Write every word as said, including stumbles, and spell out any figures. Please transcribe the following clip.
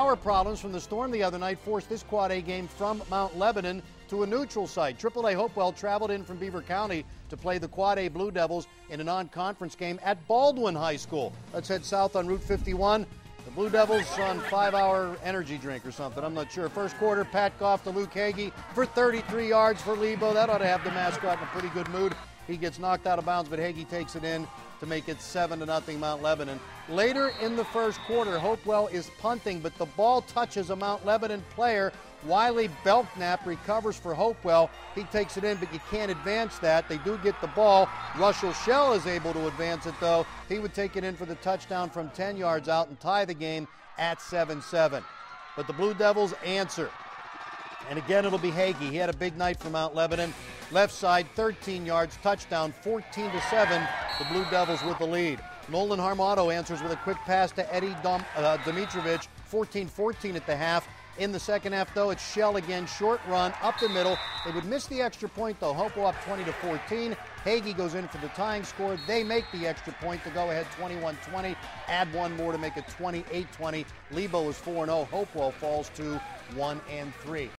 power problems from the storm the other night forced this Quad A game from Mount Lebanon to a neutral site. triple A Hopewell traveled in from Beaver County to play the Quad A Blue Devils in a non-conference game at Baldwin High School. Let's head south on Route fifty-one. The Blue Devils on five-hour energy drink or something, I'm not sure. First quarter, Pat Goff to Luke Hagee for thirty-three yards for Lebo. That ought to have the mascot in a pretty good mood. He gets knocked out of bounds, but Hagee takes it in to make it seven to nothing Mount Lebanon. Later in the first quarter, Hopewell is punting, but the ball touches a Mount Lebanon player. Wiley Belknap recovers for Hopewell. He takes it in, but you can't advance that. They do get the ball. Russell Shell is able to advance it, though. He would take it in for the touchdown from ten yards out and tie the game at seven seven. But the Blue Devils answer. And again, it'll be Hagee. He had a big night for Mount Lebanon. Left side, thirteen yards, touchdown, fourteen to seven. The Blue Devils with the lead. Nolan Harmato answers with a quick pass to Eddie Dom, uh, Dimitrovich, fourteen fourteen at the half. In the second half, though, it's Shell again, short run, up the middle. They would miss the extra point, though. Hopewell up twenty to fourteen. Hagee goes in for the tying score. They make the extra point to go ahead twenty-one twenty. Add one more to make it twenty-eight twenty. Lebo is four and oh. Hopewell falls to one and three.